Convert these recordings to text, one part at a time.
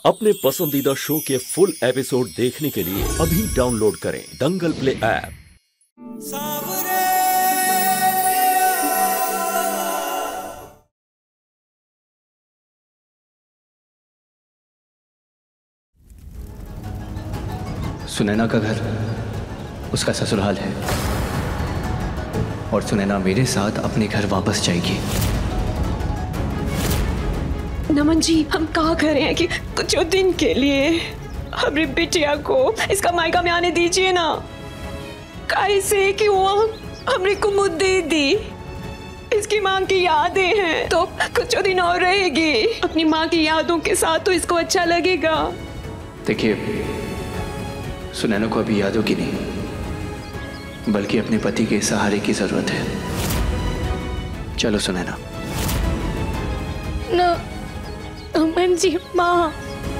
अपने पसंदीदा शो के फुल एपिसोड देखने के लिए अभी डाउनलोड करें दंगल प्ले ऐप। सुनैना का घर उसका ससुराल है और सुनैना मेरे साथ अपने घर वापस जाएगी। नमन जी, हम कहा कर रहे हैं कि कुछ दिन के लिए हमारी बिटिया को इसका मायका में आने दीजिए ना। कैसे कि वो हमारी कुमुद दे दी, इसकी माँ की यादें हैं तो कुछ दिन और रहेगी अपनी माँ की यादों के साथ, तो इसको अच्छा लगेगा। देखिए, सुनैना को अभी यादों की नहीं बल्कि अपने पति के सहारे की जरूरत है। चलो सुनैना। ना अमन जी, माँ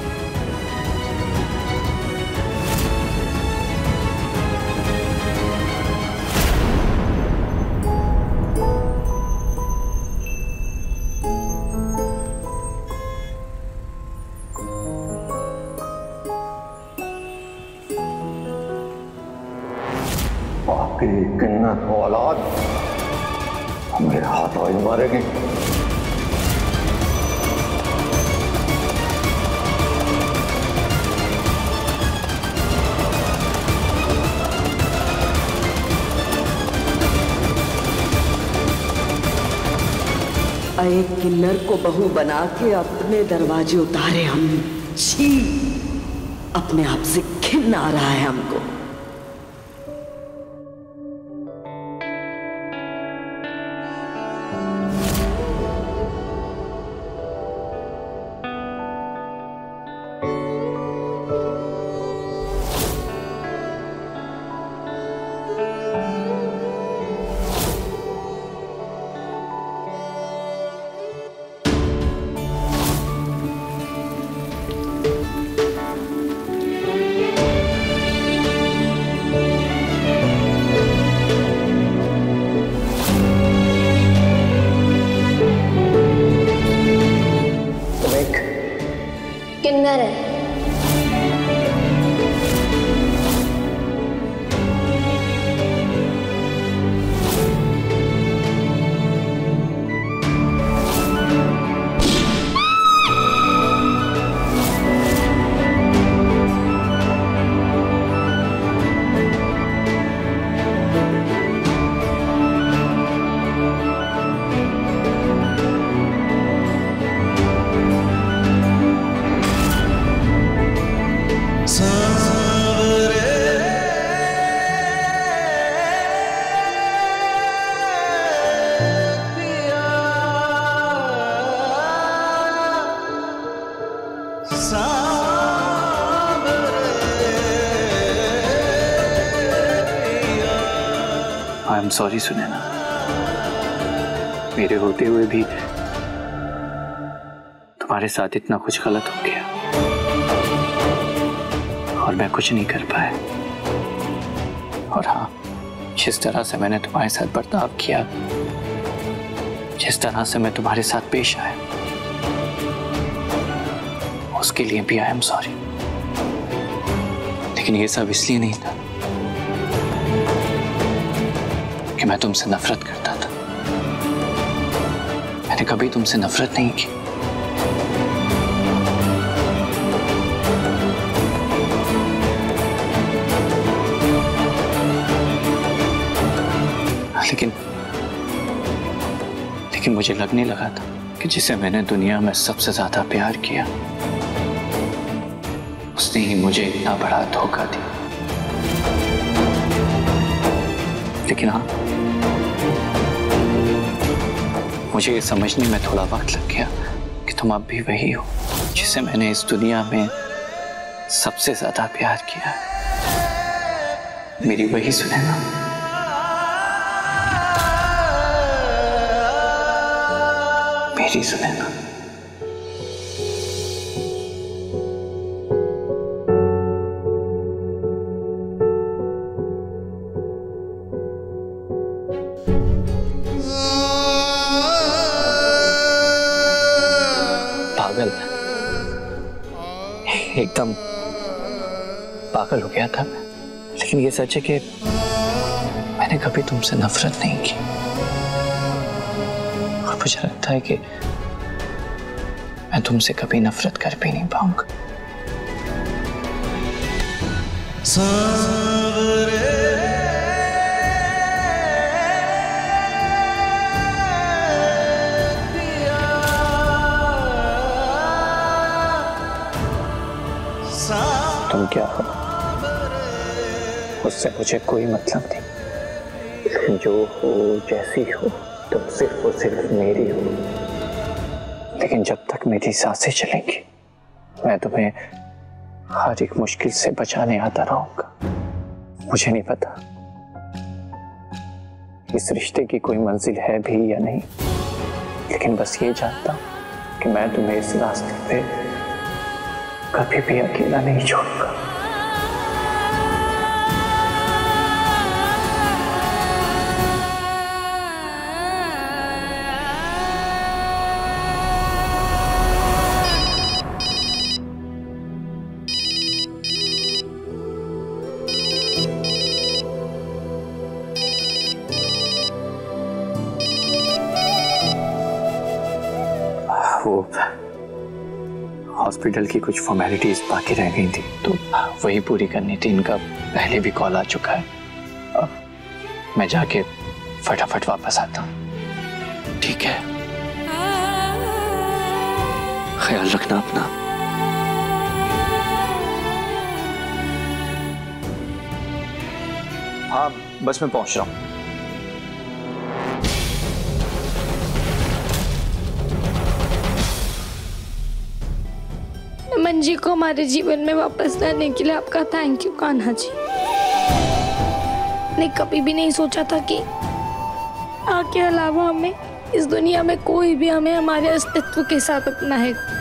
किन्ना औलाद मेरे हाथ और मारेगी। एक किन्नर को बहू बना के अपने दरवाजे उतारे हम। छी, अपने आप से घिन आ रहा है हमको। किन्नर है। आई एम सॉरी सुनैना, मेरे होते हुए भी तुम्हारे साथ इतना कुछ गलत हो गया और मैं कुछ नहीं कर पाया। और हाँ, जिस तरह से मैंने तुम्हारे साथ बर्ताव किया, जिस तरह से मैं तुम्हारे साथ पेश आया, उसके लिए भी आई एम सॉरी। लेकिन ये सब इसलिए नहीं था कि मैं तुमसे नफरत करता था। मैंने कभी तुमसे नफरत नहीं की। लेकिन मुझे लगने लगा था कि जिसे मैंने दुनिया में सबसे ज्यादा प्यार किया, उसने ही मुझे इतना बड़ा धोखा दिया। लेकिन हाँ, मुझे ये समझने में थोड़ा वक्त लग गया कि तुम अब भी वही हो जिसे मैंने इस दुनिया में सबसे ज्यादा प्यार किया। मेरी वही सुनैना। मेरी सुनैना। एकदम पागल हो गया था मैं। लेकिन ये सच है कि मैंने कभी तुमसे नफरत नहीं की, और मुझे लगता है कि मैं तुमसे कभी नफरत कर भी नहीं पाऊंगा। तुम क्या हो, उससे मुझे कोई मतलब नहीं। जो हो, जैसी हो, तुम सिर्फ और सिर्फ मेरी हो। लेकिन जब तक मेरी सांसें चलेंगी, मैं तुम्हें हर एक मुश्किल से बचाने आता रहूंगा। मुझे नहीं पता इस रिश्ते की कोई मंजिल है भी या नहीं, लेकिन बस ये जानता हूं कि मैं तुम्हें इस रास्ते पे कभी भी अकेला नहीं छोड़ूंगा। वो हॉस्पिटल की कुछ फॉर्मेलिटीज बाकी रह गई थी, तो वही पूरी करनी थी। इनका पहले भी कॉल आ चुका है। अब मैं जाके फटाफट वापस आता हूँ। ठीक है, ख्याल रखना अपना। हाँ, बस मैं पहुंच रहा हूँ। नमन जी को हमारे जीवन में वापस लाने के लिए आपका थैंक यू कान्हा जी। मैंने कभी भी नहीं सोचा था कि आपके अलावा हमें इस दुनिया में कोई भी हमें हमारे अस्तित्व के साथ अपनाएगा।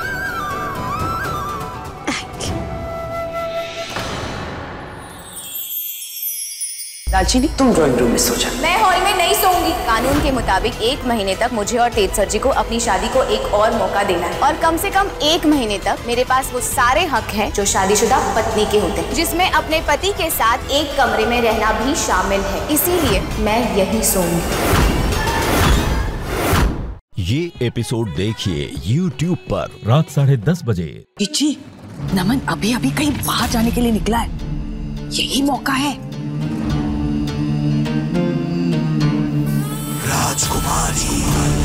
राजिनी, तुम ड्राइंग रूम में सो जा। मैं हॉल में नहीं सोऊंगी। कानून के मुताबिक 1 महीने तक मुझे और तेज सर जी को अपनी शादी को एक और मौका देना है, और कम से कम 1 महीने तक मेरे पास वो सारे हक हैं जो शादीशुदा पत्नी के होते हैं, जिसमें अपने पति के साथ एक कमरे में रहना भी शामिल है। इसीलिए मैं यही सोऊंगी। ये एपिसोड देखिए YouTube पर रात 10:30 बजे। इची, नमन अभी अभी कहीं बाहर जाने के लिए निकला है, यही मौका है। राजकुमारी।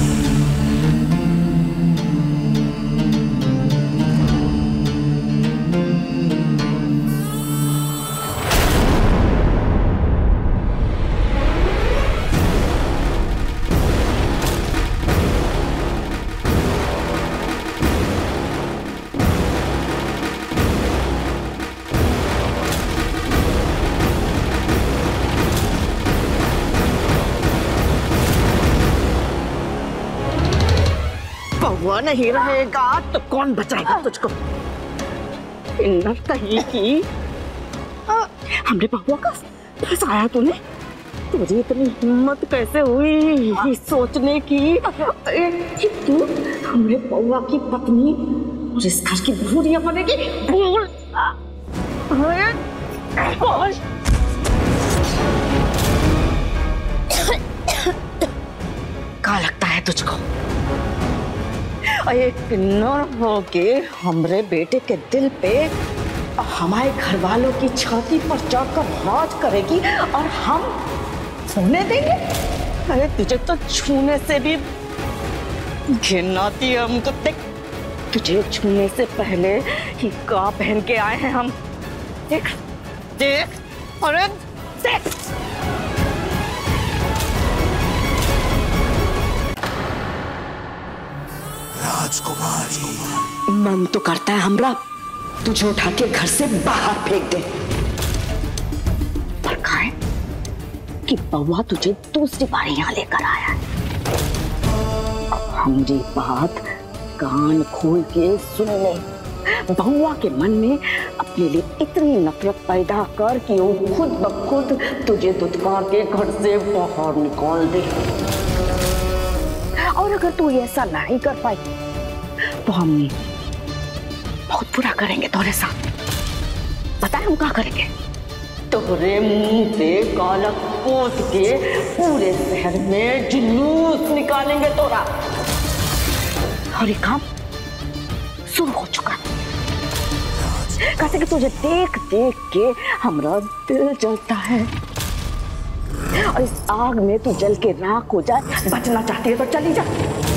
वो नहीं रहेगा तो कौन बचाएगा तुझको? किन्नर कहीं की हमने बबुआ का फंसाया तूने? तुझे इतनी हिम्मत कैसे हुई सोचने की कि तू हमरे बबुआ की पत्नी और इस घर की बहू बनेगी? भूल क्या लगता है तुझको? एक किन्नर होके हमरे बेटे के दिल पे हमारे घर वालों की छाती पर चढ़कर राज करेगी और हम सोने देंगे? अरे तुझे तो छूने से भी घिन आती है हमको। देख, तुझे छूने से पहले ही का पहन के आए हैं हम। देख देख, अरे देख। राजकुमारी, मन तो करता है हमरा तुझे उठा के घर से बाहर फेंक दे, पर काहे कि बउआ तुझे दूसरी बार यहाँ लेकर आया है। हमारी बात कान खोल के सुन ले। बउआ के मन में अपने लिए इतनी नफरत पैदा कर कि वो खुद ब खुद तुझे दुत्कार के घर से बाहर निकाल दे। और अगर तू ऐसा नहीं कर पाई तो बहुत बुरा करेंगे तोरे साथ। पता है हम क्या करेंगे? तोरे मुंह पे काला पोत के पूरे शहर में जुलूस निकालेंगे तोरा। और ये काम शुरू हो चुका। कैसे कि तुझे देख देख के हमारा दिल जलता है और इस आग में तू जल के राख हो जाए। बचना चाहती है तो चली जा।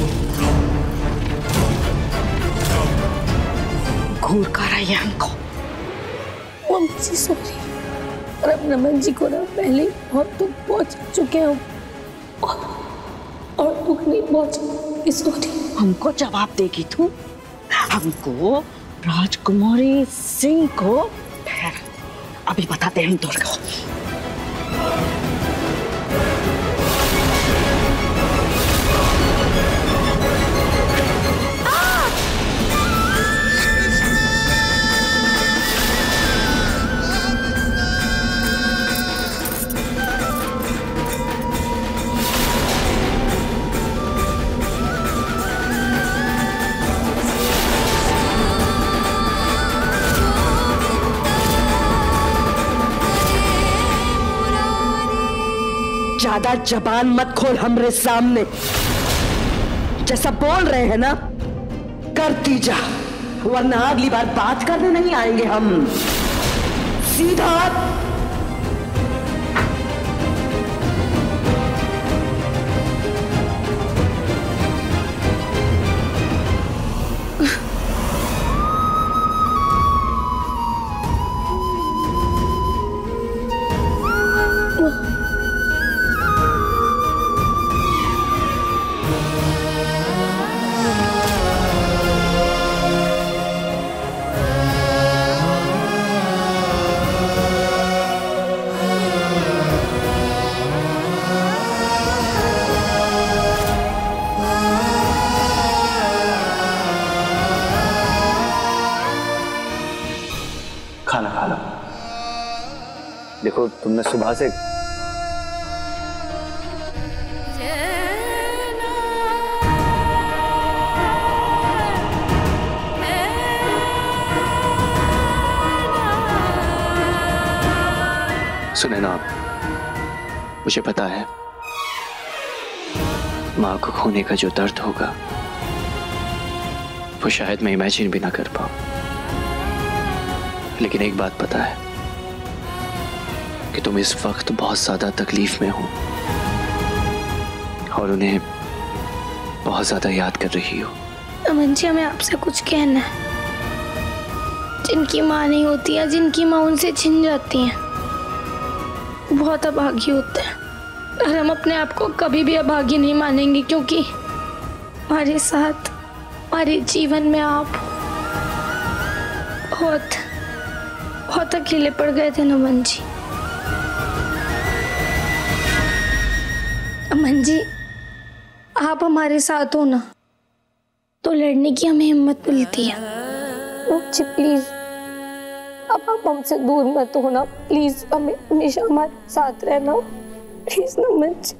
घूर कर रही है हमको। मम्मी सॉरी, और अब नमन जी को ना पहले बहुत दुख पहुंच चुके हैं और दुख नहीं पहुंचे। सॉरी। हमको जवाब देगी तू? हमको राजकुमारी सिंह को? अभी बताते हैं हम तुझको। ज्यादा जबान मत खोल हमरे सामने। जैसा बोल रहे हैं ना करती जा, वरना अगली बार बात करने नहीं आएंगे हम। सीधा खाना खा लो। देखो तुमने सुबह से सुने ना, मुझे पता है माँ को खोने का जो दर्द होगा वो शायद मैं इमेजिन भी ना कर पाऊं, लेकिन एक बात पता है कि तुम इस वक्त बहुत ज्यादा तकलीफ में हो और उन्हें बहुत ज्यादा याद कर रही हो। अमन जी, हमें आपसे कुछ कहना है। जिनकी माँ नहीं होती है, जिनकी माँ उनसे छिन जाती हैं, बहुत अभागी होते हैं। और हम अपने आप को कभी भी अभागी नहीं मानेंगे, क्योंकि हमारे साथ हमारे जीवन में आप बहुत अकेले पड़ गए थे नमन जी। अमन जी, आप हमारे साथ हो ना तो लड़ने की हमें हिम्मत मिलती है। जी प्लीज, अब आप हमसे दूर मत होना प्लीज, हमें हमेशा हमारे साथ रहना प्लीज नमन जी।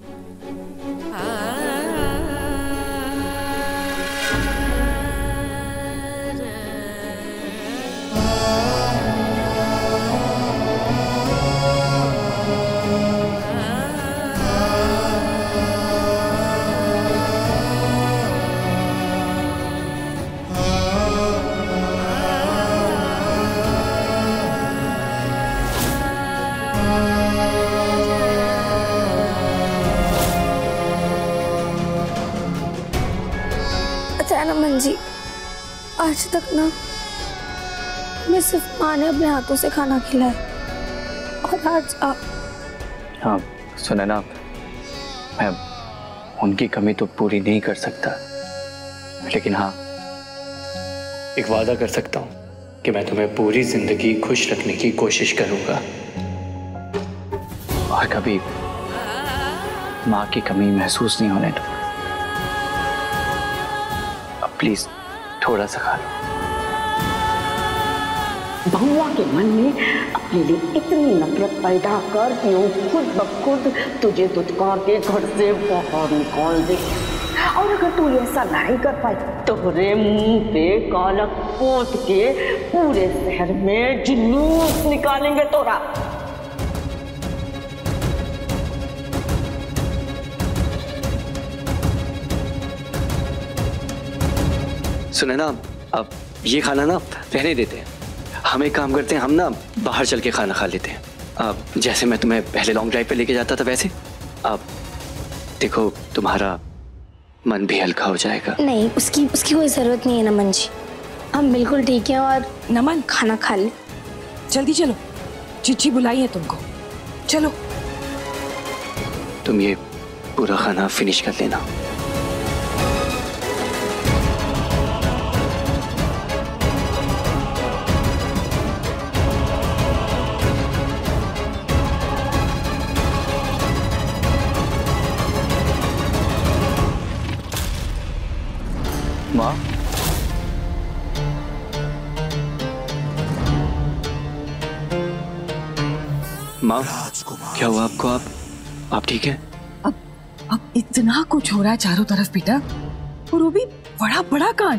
नमन जी, आज तक ना मैं सिर्फ माँ ने अपने हाथों से खाना खिलाया और आज आप। हाँ सुने ना, मैं उनकी कमी तो पूरी नहीं कर सकता, लेकिन हाँ एक वादा कर सकता हूँ कि मैं तुम्हें पूरी जिंदगी खुश रखने की कोशिश करूंगा और कभी माँ की कमी महसूस नहीं होने दूंगा। प्लीज थोड़ा सा खा लो। बहुआ के मन में अपने लिए इतनी नफरत पैदा कर कि वो खुद ब खुद तुझे दुत्कार के घर से बाहर निकाल दे और अगर तू ऐसा नहीं कर पाई तो रे मुंह पे काला पोत के पूरे शहर में जुलूस निकालेंगे तोरा। सुने ना, अब ये खाना ना रहने देते हैं। हम एक काम करते हैं, हम ना बाहर चल के खाना खा लेते हैं। अब जैसे मैं तुम्हें पहले लॉन्ग ड्राइव पे लेके जाता था वैसे अब देखो तुम्हारा मन भी हल्का हो जाएगा। नहीं, उसकी कोई जरूरत नहीं है नमन जी, हम बिल्कुल ठीक है। और नमन खाना खा ले, जल्दी चलो, चिट्ठी बुलाई है तुमको, चलो। तुम ये पूरा खाना फिनिश कर लेना। माँ, माँ क्या हुआ आपको? आप ठीक है? अब इतना कुछ हो रहा है चारों तरफ बेटा, और वो भी बड़ा बड़ा कांड।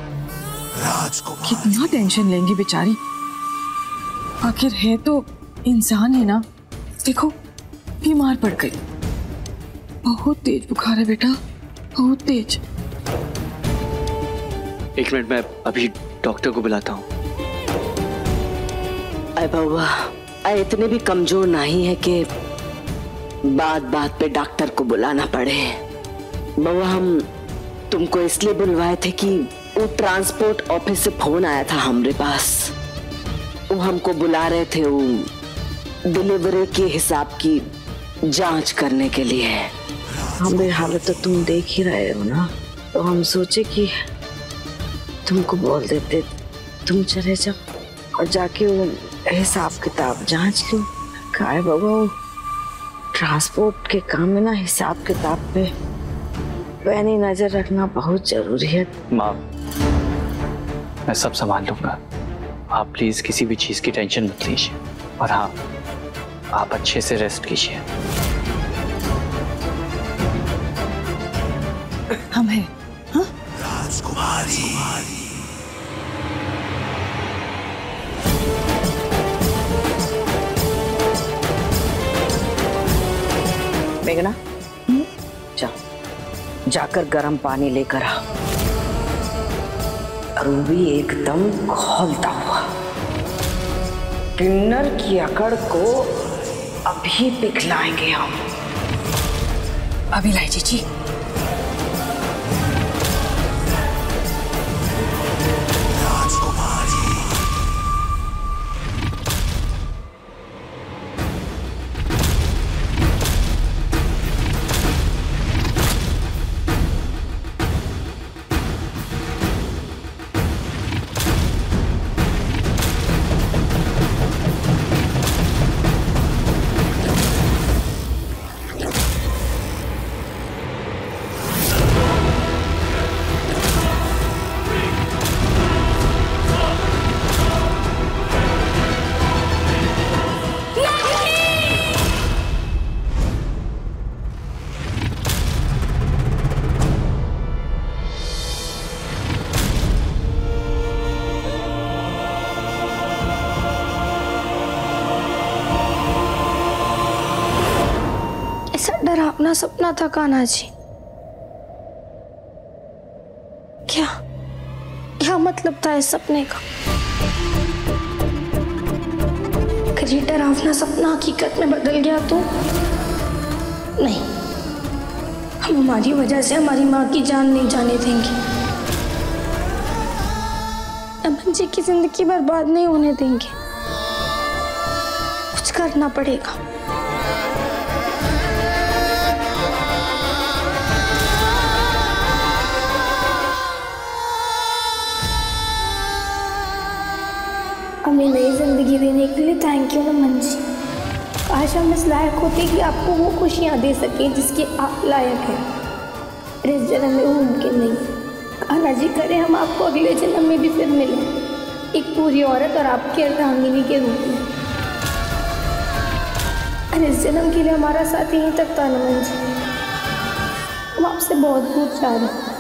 कितना टेंशन लेंगी बेचारी, आखिर है तो इंसान ही ना। देखो बीमार पड़ गई, बहुत तेज बुखार है बेटा, बहुत तेज। एक मिनट, मैं अभी डॉक्टर को बुलाता हूँ। अरे बउआ, इतने भी कमजोर नहीं है कि बात बात पे डॉक्टर को बुलाना पड़े। बउआ, हम तुमको इसलिए बुलवाए थे कि वो ट्रांसपोर्ट ऑफिस से फोन आया था हमारे पास। वो हमको बुला रहे थे वो डिलीवरी के हिसाब की जांच करने के लिए। हमारी हालत तो तुम देख ही रहे हो ना, तो हम सोचे कि तुमको बोल देते, तुम चले जाओ और जाके वो हिसाब किताब जांच लो। क्या है बाबा, ट्रांसपोर्ट के काम में ना हिसाब किताब पे पैनी नजर रखना बहुत जरूरी है। माँ, मैं सब संभाल लूंगा, आप प्लीज किसी भी चीज की टेंशन मत लीजिए। और हाँ, आप अच्छे से रेस्ट कीजिए। हम हैं, हाँ? मेघना, जा, जाकर गर्म पानी लेकर आ। रूबी एकदम खौलता हुआ। किन्नर की अकड़ को अभी पिघलाएंगे हम। अभी लाई जीजी। डरावना सपना था कान्हा जी। क्या मतलब था इस सपने का? अगर ये डरावना सपना हकीकत में बदल गया तो नहीं, हम हमारी वजह से हमारी माँ की जान नहीं जाने देंगे। अमन जी की जिंदगी बर्बाद नहीं होने देंगे। कुछ करना पड़ेगा। हमें नई जिंदगी देने के लिए थैंक यू नमन जी। आज हम इस लायक होते कि आपको वो खुशियाँ दे सकें जिसके आप लायक हैं। इस जन्म में वो मुमकिन नहीं। कान्हा जी करे हम आपको अगले जन्म में भी फिर मिलें, एक पूरी औरत और आपकी अर्धांगिनी के रूप में। और इस जन्म के लिए हमारा साथ यहीं तक था नमन जी। हम आपसे बहुत दूर जा रहे हैं।